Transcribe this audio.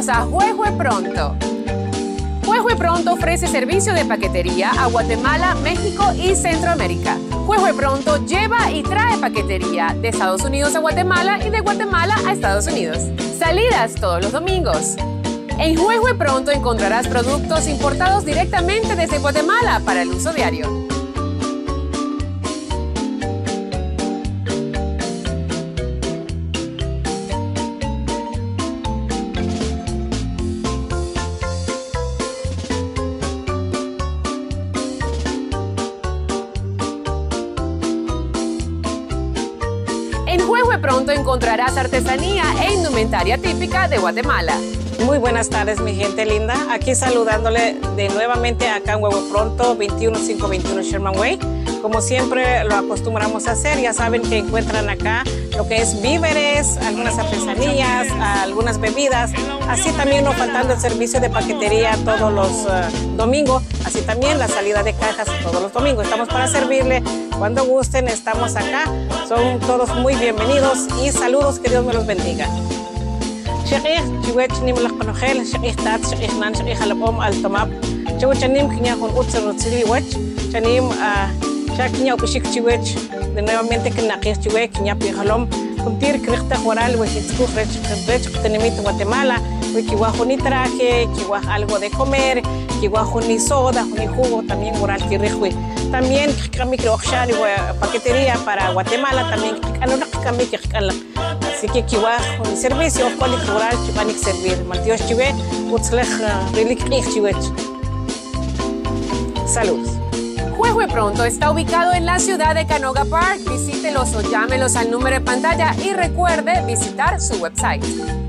Bienvenidos a Juejue Pronto. Juejue Pronto ofrece servicio de paquetería a Guatemala, México y Centroamérica. Juejue Pronto lleva y trae paquetería de Estados Unidos a Guatemala y de Guatemala a Estados Unidos. Salidas todos los domingos. En Juejue Pronto encontrarás productos importados directamente desde Guatemala para el uso diario. En Juejue Pronto encontrarás artesanía e indumentaria típica de Guatemala. Muy buenas tardes, mi gente linda. Aquí saludándole de nuevamente acá en Juejue Pronto, 21521 Sherman Way. Como siempre lo acostumbramos a hacer, ya saben que encuentran acá lo que es víveres, algunas artesanías, algunas bebidas. Así también no faltando el servicio de paquetería todos los domingos. Así también la salida de cajas todos los domingos. Estamos para servirle cuando gusten, estamos acá. Son todos muy bienvenidos y saludos, que Dios me los bendiga. شقيق جوات شنيم لقنخيل شقيق تات شقيق نان شقيق حلبهم التماب جو شنيم كنيا هون أتصل رتسلي وجه شنيم شاكنيا وكشيك جوات de nuevamente que naqis juwe kinya pi halom kuntir krikta oral we hitku rech tenimit Guatemala we kiwa joni traje kiwa algo de comer kiwa joni soda joni jugo también oral kirihwe también kami kroxari we paquetería para Guatemala también anona kami kikala así que kiwa joni servicio cual oral kibanik servir matios juwe utslech relik juwe. Saludos. Juejue Pronto está ubicado en la ciudad de Canoga Park. Visítelos o llámelos al número de pantalla y recuerde visitar su website.